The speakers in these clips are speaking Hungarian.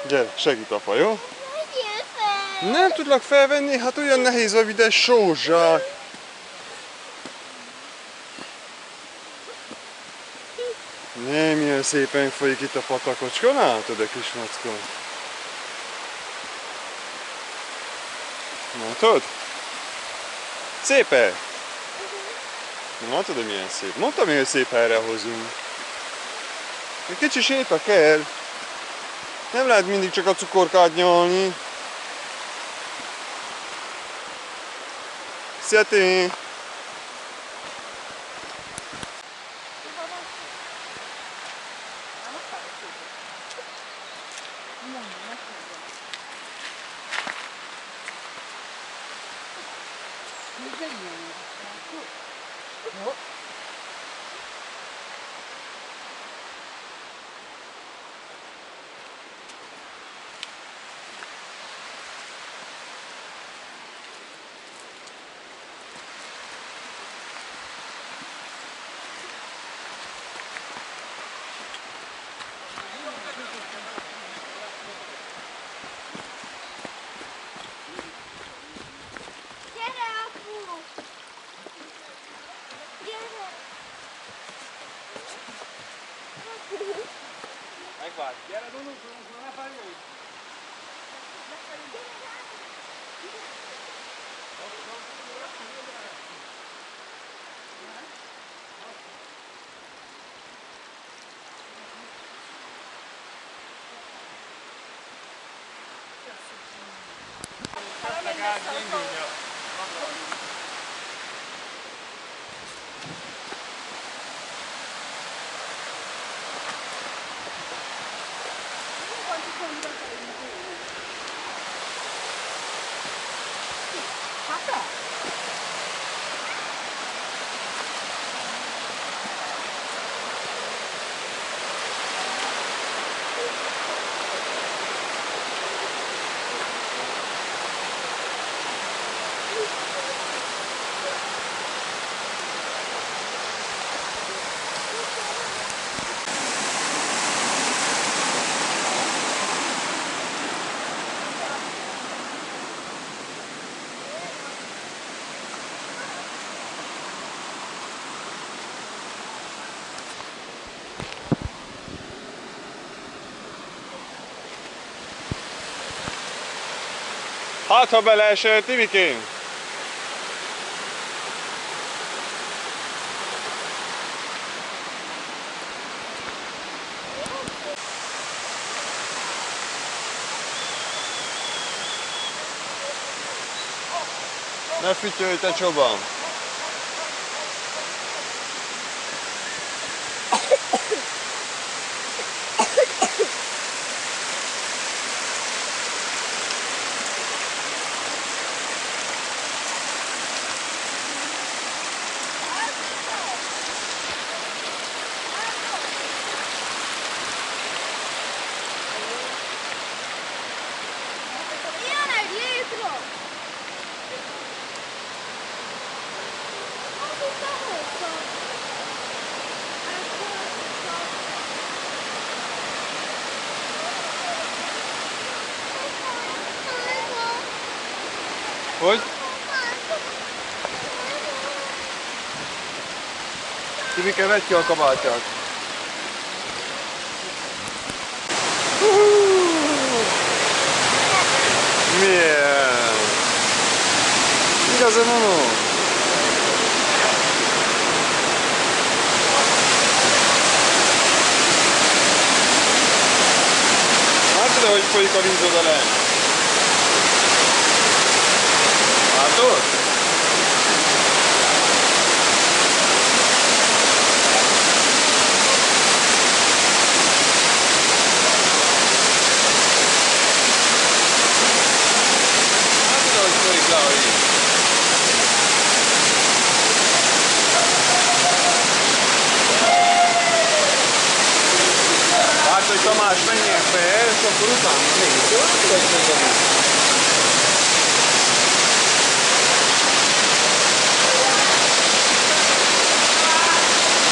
Gyere, segít apa, jó? Nem tudlak felvenni, hát olyan nehéz a vide sózsák. Nem ilyen szépen folyik itt a patakocska, látod a kis mackó? Látod? Szép-e? Látod, hogy milyen szép? Mondtam én, hogy szép helyre hozunk. Egy kicsi séta kell. Nem lehet mindig csak a cukorkát nyalni. Szeti! Megvárj! Gyere, Dunus, ne fájulj! Hát, ha beleesel, Timikém! Ne fütyölj, te csobban! Hogy? Timike, vedd ki a kabátját! Milyen? Igazi Nono? Látod, hogy folyik a víz oda le? Látod? Látod, hogy folyik le a víz? Várd, hogy Tamás menjen fel, és akkor utána nézd, jó?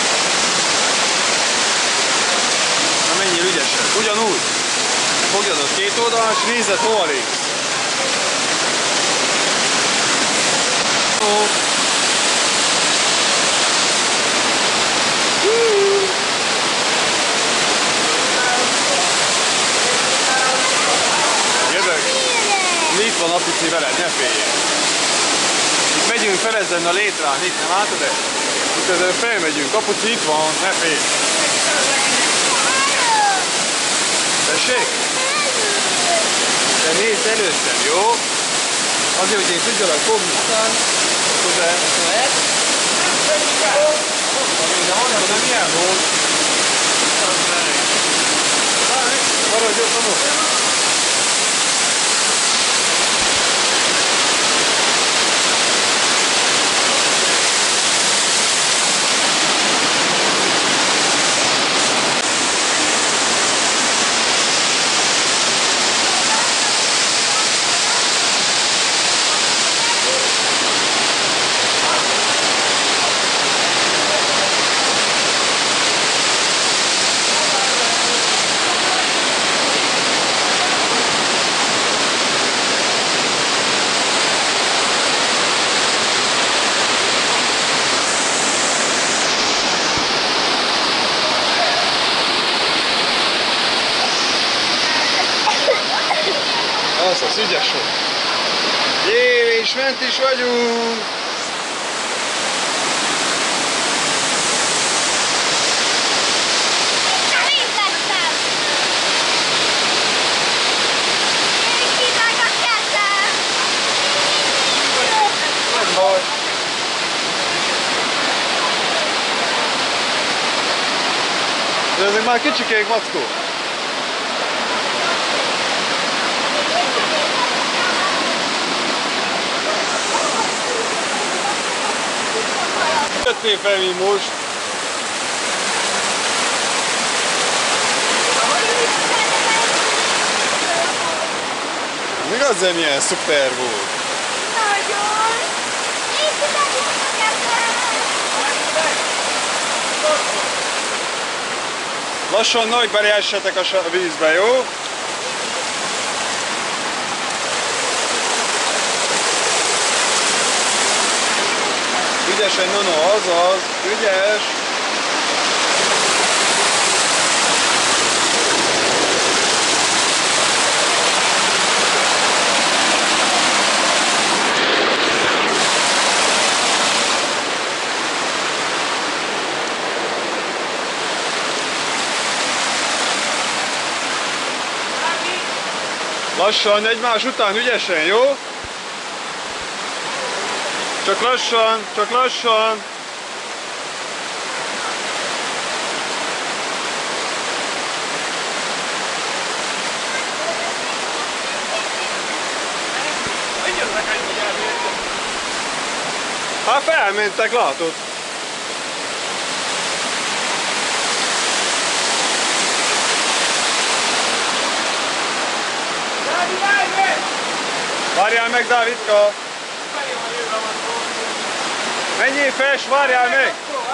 Ugyanúgy. Fogjad a Két oldalon, és nézed, hol lépsz. Jövök. Itt van apici veled, ne féljél. Itt megyünk fel ezen a létrán, itt nem látod-e? Itt ezen felmegyünk, apuci itt van, ne félj. Tessék? Te nézd előttem, jó? Azért, hogy én tudjalak fogni után, de... De milyen volt? Maradj ott, tanul! Az ügyes volt. Jé, és ment is vagyunk! Nem baj. De ezek már kicsikék, mackó. Jöttél fel, mi most? Mi az, hogy milyen szuper volt? Nagyon! Lassan nagy beleessetek a vízbe, jó? Ügyesen, Nono, azaz, ügyes! Lassan, egymás után, ügyesen, jó? Csak lassan, csak lassan! Hát felmentek, látod? Várjál meg, Dávidka! Menjél fel, s várjál meg!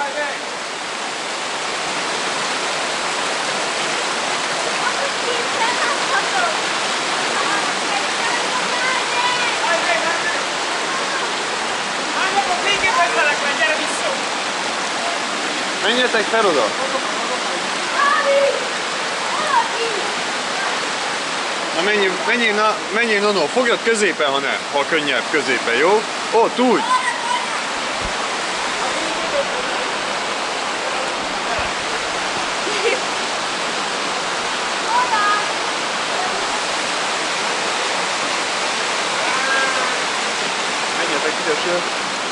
Menjetek fel oda! Na menjél, Nono, fogjad középen, ha nem, ha könnyebb középen, jó? Ott, úgy! Menjetek ügyesen!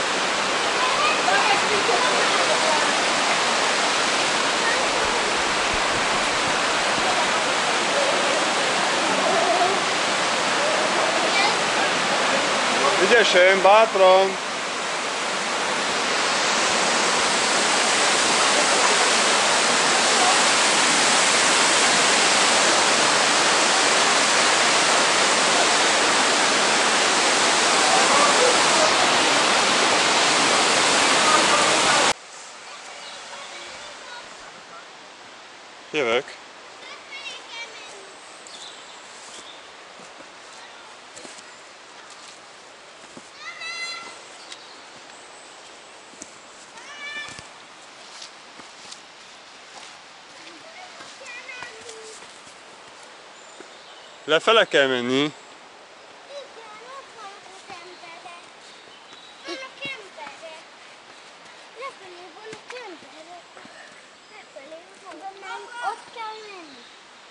Ügyesen, bátran! Jövök. Lefele kell menni. Igen, ott vannak az emberek. Vannak emberek. Lefelé vannak emberek. Lefelé vannak, ott kell menni.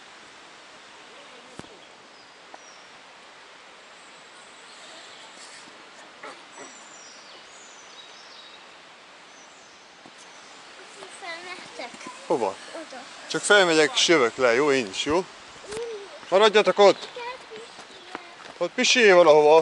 Felmehetek? Hova? Oda. Csak felmegyek és jövök le, jó? Én is, jó? Maradjatok ott! Ott pisilj valahova!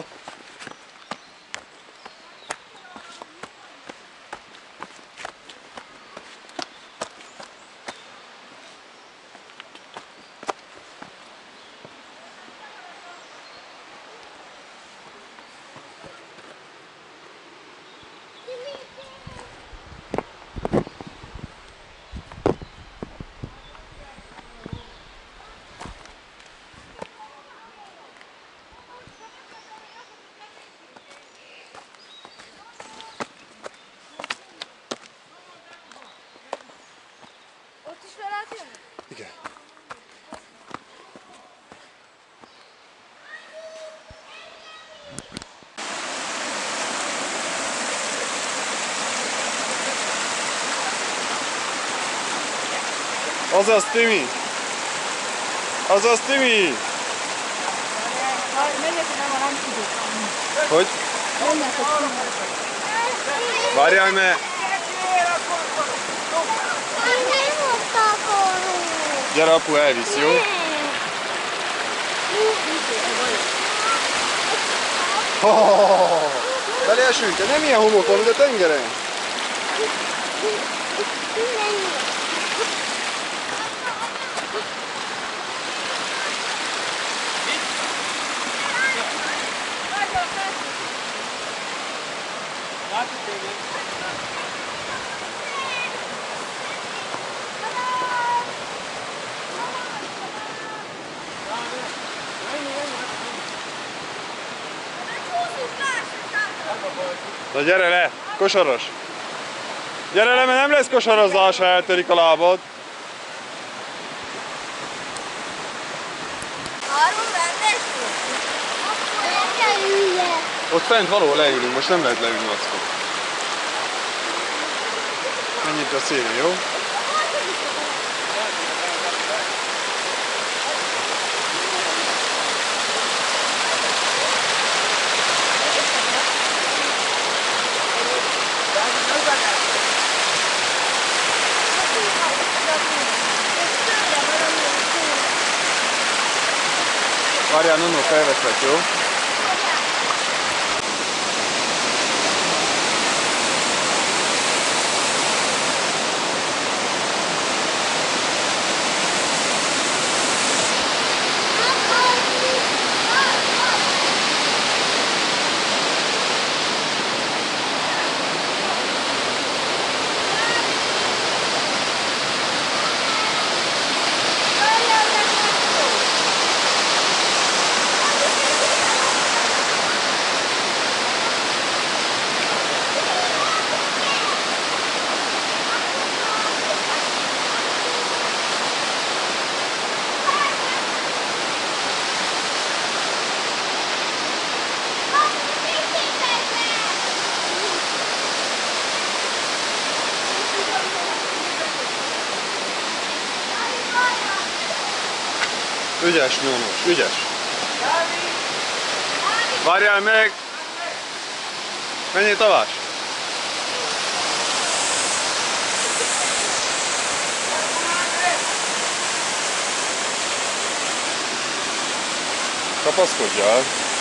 Ott is fel lehet jönni? Igen. Azaz, Timi! Azaz, Timi! Hogy? Várjál, mert... Nem ott akarunk. Gyere, apu elvisz, jó? Beleesünk, nem ilyen homokon, de tengeren. Látod téged? Na gyere le, kosaras! Gyere le, mert nem lesz kosarazzás, ha eltörik a lábad. Arról rendes volt? Akkor kell ülje. Ott fent való leülünk, most nem lehet leülni, Mackó. Menjünk a szélén, jó? Várjál, Nuno, felveszlek, jó? Ügyes, nyomos, ügyes. Várjál meg! Menjél Tamás! Kapaszkodjál!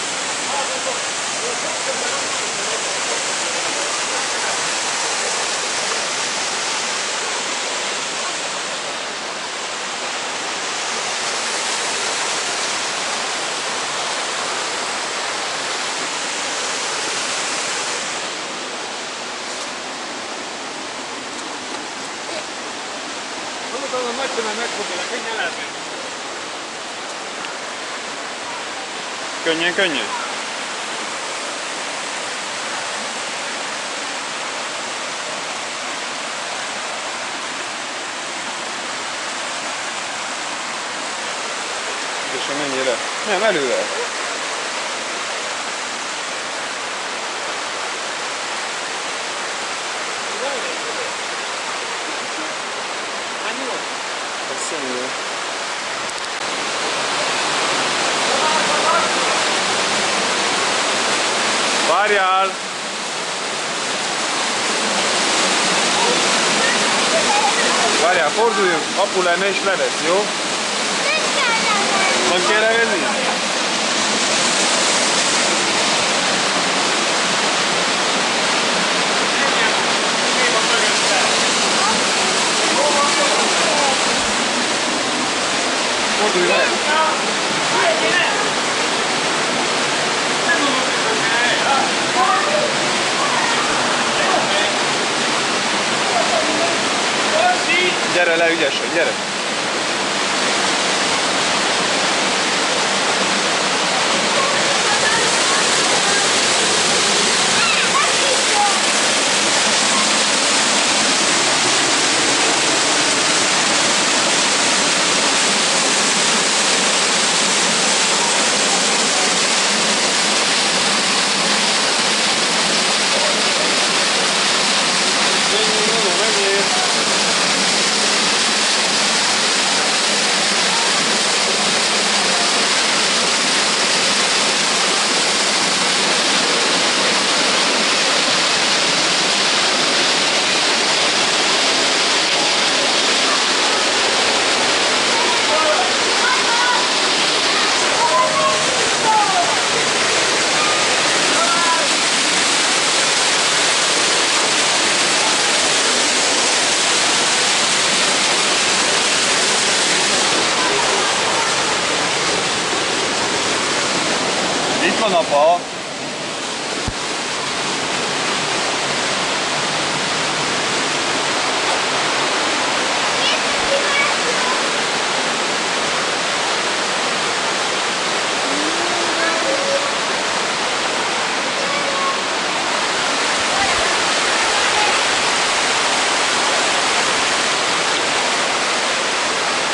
Mondom, a nagy tömeg megfogja, könnyen lehet menni. Könnyen, könnyen! Ügyesen mennyire? Nem, előre. Köszönjük. Várjál! Várjál, forduljunk, apu lenne és levesz, jó? Nem kell levenni? Fordulj le! Gyere le ügyesen, gyere! Itt van apa!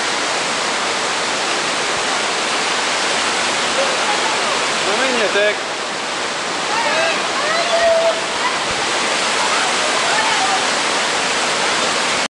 Na menjetek!